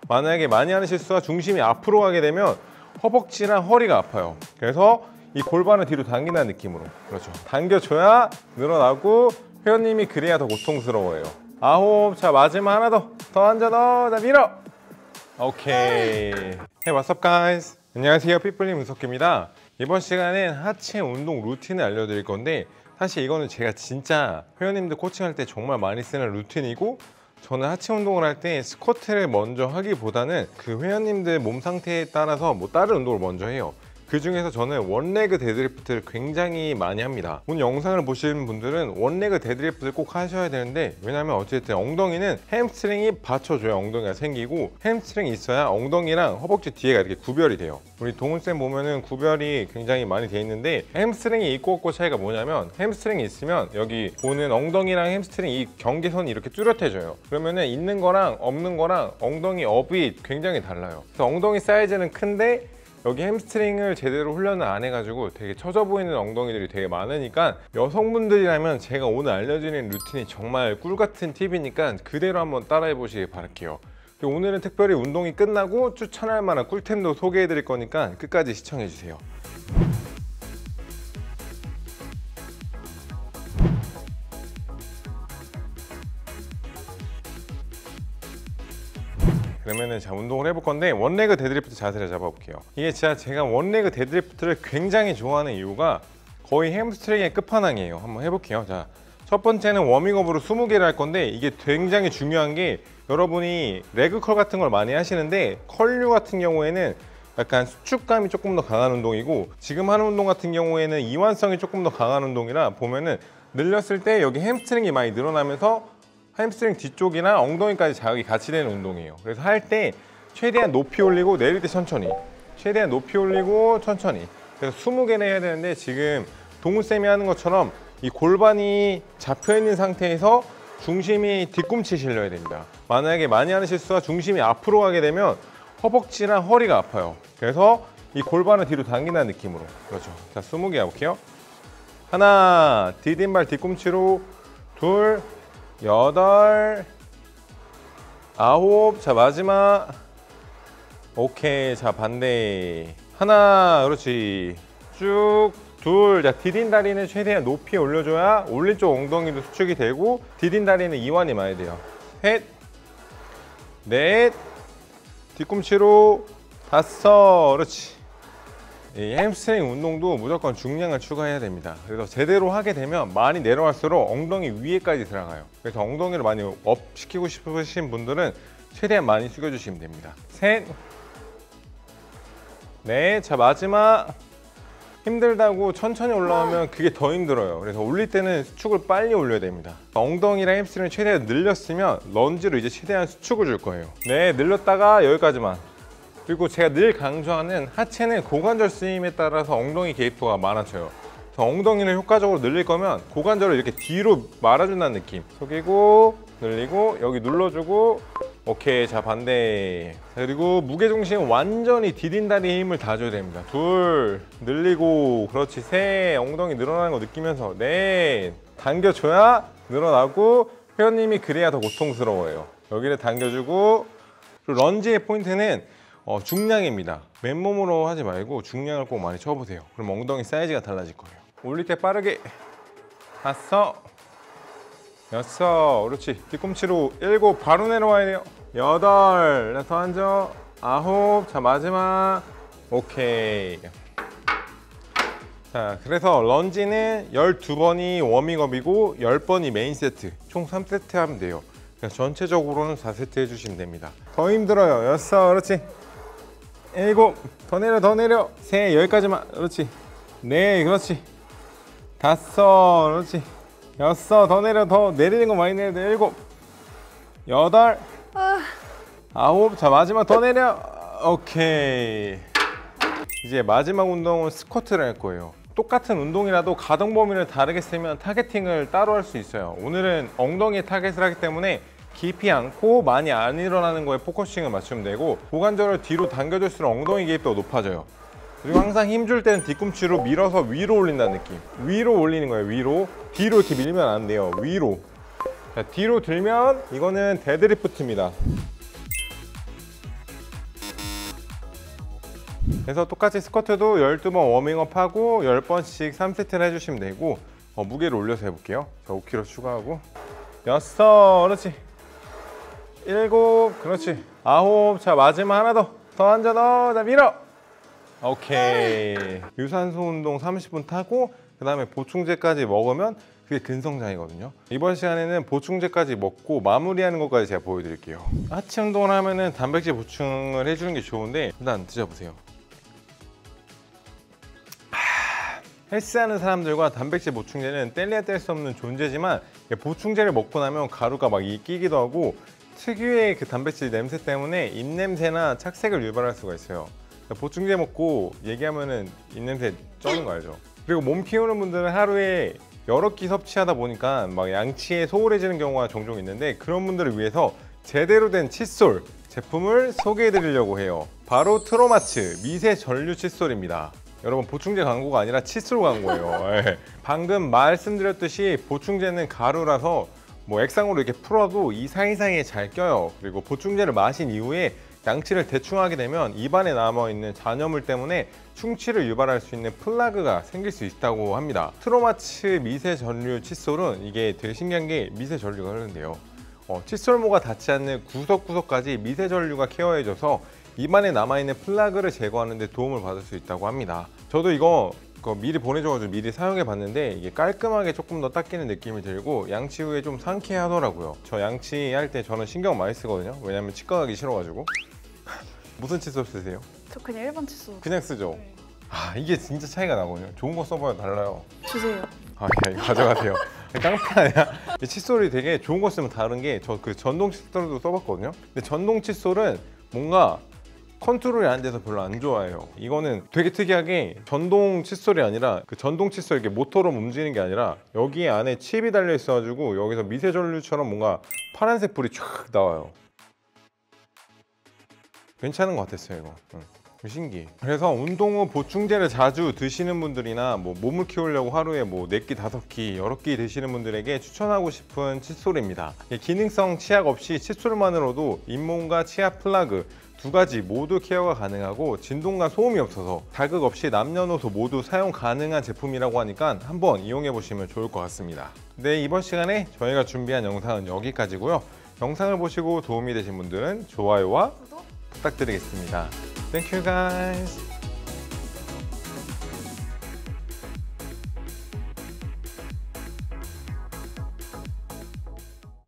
만약에 많이 하는 실수가 중심이 앞으로 가게 되면 허벅지랑 허리가 아파요. 그래서 이 골반을 뒤로 당긴다는 느낌으로, 그렇죠, 당겨줘야 늘어나고 회원님이 그래야 더 고통스러워요. 9, 자 마지막 하나 더 앉아, 자 밀어. 오케이. Hey, what's up guys? 안녕하세요, 핏불림 문석기입니다. 이번 시간엔 하체 운동 루틴을 알려드릴 건데, 사실 이거는 제가 진짜 회원님들 코칭할 때 정말 많이 쓰는 루틴이고, 저는 하체 운동을 할 때 스쿼트를 먼저 하기보다는 그 회원님들 몸 상태에 따라서 다른 운동을 먼저 해요. 그 중에서 저는 원레그 데드리프트를 굉장히 많이 합니다. 오늘 영상을 보시는 분들은 원레그 데드리프트를 꼭 하셔야 되는데, 왜냐면 어쨌든 엉덩이는 햄스트링이 받쳐줘야 엉덩이가 생기고, 햄스트링이 있어야 엉덩이랑 허벅지 뒤에가 이렇게 구별이 돼요. 우리 동훈쌤 보면은 구별이 굉장히 많이 돼 있는데, 햄스트링이 있고 없고 차이가 뭐냐면, 햄스트링이 있으면 여기 보는 엉덩이랑 햄스트링 이 경계선이 이렇게 뚜렷해져요. 그러면은 있는 거랑 없는 거랑 엉덩이 업이 굉장히 달라요. 그래서 엉덩이 사이즈는 큰데 여기 햄스트링을 제대로 훈련을 안 해가지고 되게 처져 보이는 엉덩이들이 되게 많으니까, 여성분들이라면 제가 오늘 알려드리는 루틴이 정말 꿀같은 팁이니까 그대로 한번 따라해 보시길 바랄게요. 그리고 오늘은 특별히 운동이 끝나고 추천할 만한 꿀템도 소개해 드릴 거니까 끝까지 시청해 주세요. 그러면은 자, 운동을 해볼 건데, 원레그 데드리프트 자세를 잡아볼게요. 이게 제가 원레그 데드리프트를 굉장히 좋아하는 이유가 거의 햄스트링의 끝판왕이에요. 한번 해볼게요. 자, 첫 번째는 워밍업으로 20개를 할 건데, 이게 굉장히 중요한 게, 여러분이 레그컬 같은 걸 많이 하시는데 컬류 같은 경우에는 약간 수축감이 조금 더 강한 운동이고, 지금 하는 운동 같은 경우에는 이완성이 조금 더 강한 운동이라, 보면은 늘렸을 때 여기 햄스트링이 많이 늘어나면서 햄스트링 뒤쪽이나 엉덩이까지 자극이 같이 되는 운동이에요. 그래서 할 때 최대한 높이 올리고 내릴 때 천천히, 최대한 높이 올리고 천천히. 그래서 20개는 해야 되는데, 지금 동훈쌤이 하는 것처럼 이 골반이 잡혀있는 상태에서 중심이 뒤꿈치에 실려야 됩니다. 만약에 많이 하는 실수가 중심이 앞으로 가게 되면 허벅지랑 허리가 아파요. 그래서 이 골반을 뒤로 당긴다는 느낌으로, 그렇죠. 자, 20개 해볼게요. 하나, 디딤발 뒤꿈치로. 둘, 8, 9, 자 마지막. 오케이. 자 반대. 하나, 그렇지. 쭉. 둘, 자 디딘다리는 최대한 높이 올려줘야 올린 쪽 엉덩이도 수축이 되고, 디딘다리는 이완이 많이 돼요. 셋, 넷, 뒤꿈치로. 5, 그렇지. 이 햄스트링 운동도 무조건 중량을 추가해야 됩니다. 그래서 제대로 하게 되면 많이 내려갈수록 엉덩이 위에까지 들어가요. 그래서 엉덩이를 많이 업 시키고 싶으신 분들은 최대한 많이 숙여주시면 됩니다. 셋, 넷, 자 마지막. 힘들다고 천천히 올라오면 그게 더 힘들어요. 그래서 올릴 때는 수축을 빨리 올려야 됩니다. 엉덩이랑 햄스트링을 최대한 늘렸으면 런지로 이제 최대한 수축을 줄 거예요. 네, 늘렸다가 여기까지만. 그리고 제가 늘 강조하는, 하체는 고관절 쓰임에 따라서 엉덩이 개입도가 많아져요. 그래서 엉덩이를 효과적으로 늘릴 거면 고관절을 이렇게 뒤로 말아준다는 느낌. 숙이고 늘리고 여기 눌러주고. 오케이. 자 반대. 자, 그리고 무게중심 완전히 디딘다리에 힘을 다 줘야 됩니다. 둘, 늘리고. 그렇지. 셋, 엉덩이 늘어나는 거 느끼면서. 넷, 당겨줘야 늘어나고 회원님이 그래야 더 고통스러워요. 여기를 당겨주고. 그리고 런지의 포인트는 중량입니다. 맨몸으로 하지 말고 중량을 꼭 많이 쳐보세요. 그럼 엉덩이 사이즈가 달라질 거예요. 올릴 때 빠르게. 5, 6, 그렇지. 뒤꿈치로. 7, 바로 내려와야 돼요. 8, 더 앉아. 9, 자 마지막. 오케이. 자, 그래서 런지는 12번이 워밍업이고 10번이 메인 세트, 총 3세트 하면 돼요. 그래서 전체적으로는 4세트 해주시면 됩니다. 더 힘들어요. 6, 그렇지. 7, 더 내려, 더 내려. 3, 여기까지만. 그렇지. 4, 그렇지. 5, 그렇지. 6, 더 내려, 더 내리는 거 많이 내려. 7, 8, 9, 자 마지막 더 내려. 오케이. 이제 마지막 운동은 스쿼트를 할 거예요. 똑같은 운동이라도 가동 범위를 다르게 쓰면 타겟팅을 따로 할 수 있어요. 오늘은 엉덩이에 타겟을 하기 때문에 깊이 않고 많이 안 일어나는 거에 포커싱을 맞추면 되고, 고관절을 뒤로 당겨줄수록 엉덩이 개입도가 높아져요. 그리고 항상 힘줄 때는 뒤꿈치로 밀어서 위로 올린다는 느낌. 위로 올리는 거예요. 위로. 뒤로 이렇게 밀면 안 돼요. 위로. 자, 뒤로 들면 이거는 데드리프트입니다. 그래서 똑같이 스쿼트도 12번 워밍업하고 10번씩 3세트를 해주시면 되고 무게를 올려서 해볼게요. 자, 5kg 추가하고 6, 그렇지. 7, 그렇지. 9, 자 마지막 하나 더 앉아 너, 자 밀어. 오케이. 유산소 운동 30분 타고 그 다음에 보충제까지 먹으면 그게 근성장이거든요. 이번 시간에는 보충제까지 먹고 마무리하는 것까지 제가 보여드릴게요. 하체 운동을 하면은 단백질 보충을 해주는 게 좋은데 일단 드셔보세요. 헬스하는 사람들과 단백질 보충제는 뗄래야 뗄 수 없는 존재지만 보충제를 먹고 나면 가루가 막 끼기도 하고 특유의 그 단백질 냄새 때문에 입냄새나 착색을 유발할 수가 있어요. 보충제 먹고 얘기하면은 입냄새 쩌는 거 알죠? 그리고 몸 키우는 분들은 하루에 여러 끼 섭취하다 보니까 막 양치에 소홀해지는 경우가 종종 있는데 그런 분들을 위해서 제대로 된 칫솔 제품을 소개해 드리려고 해요. 바로 트로마츠 미세 전류 칫솔입니다. 여러분 보충제 광고가 아니라 칫솔 광고예요. 네. 방금 말씀드렸듯이 보충제는 가루라서 뭐 액상으로 이렇게 풀어도 이 사이사이에 잘 껴요. 그리고 보충제를 마신 이후에 양치를 대충 하게 되면 입안에 남아있는 잔여물 때문에 충치를 유발할 수 있는 플라그가 생길 수 있다고 합니다. 트로마츠 미세 전류 칫솔은 이게 되게 신기한 게 미세 전류가 흐르는데요. 칫솔모가 닿지 않는 구석구석까지 미세 전류가 케어해줘서 입안에 남아있는 플라그를 제거하는 데 도움을 받을 수 있다고 합니다. 저도 이거 미리 보내줘가지고 미리 사용해 봤는데 이게 깔끔하게 조금 더 닦이는 느낌이 들고 양치 후에 좀 상쾌하더라고요. 저 양치할 때 저는 신경 많이 쓰거든요. 왜냐면 치과 가기 싫어가지고. 무슨 칫솔 쓰세요? 저 그냥 일반 칫솔. 그냥 쓰죠? 네. 아 이게 진짜 차이가 나거든요. 좋은 거 써봐야 달라요. 주세요. 아 예, 가져가세요. 깡패 아니야? 이 칫솔이 되게 좋은 거 쓰면 다른 게 저 그 전동 칫솔도 써봤거든요. 근데 전동 칫솔은 뭔가 컨트롤이 안 돼서 별로 안 좋아해요. 이거는 되게 특이하게 전동 칫솔이 아니라 그 전동 칫솔 이렇게 모터로 움직이는 게 아니라 여기 안에 칩이 달려 있어가지고 여기서 미세 전류처럼 뭔가 파란색 불이 쫙 나와요. 괜찮은 것 같았어요 이거. 신기해. 그래서 운동 후 보충제를 자주 드시는 분들이나 뭐 몸을 키우려고 하루에 뭐 4끼, 5끼, 여러 끼 드시는 분들에게 추천하고 싶은 칫솔입니다. 기능성 치약 없이 칫솔만으로도 잇몸과 치아 플라그 두 가지 모두 케어가 가능하고 진동과 소음이 없어서 자극 없이 남녀노소 모두 사용 가능한 제품이라고 하니까 한번 이용해 보시면 좋을 것 같습니다. 네, 이번 시간에 저희가 준비한 영상은 여기까지고요. 영상을 보시고 도움이 되신 분들은 좋아요와 구독 부탁드리겠습니다. Thank you guys.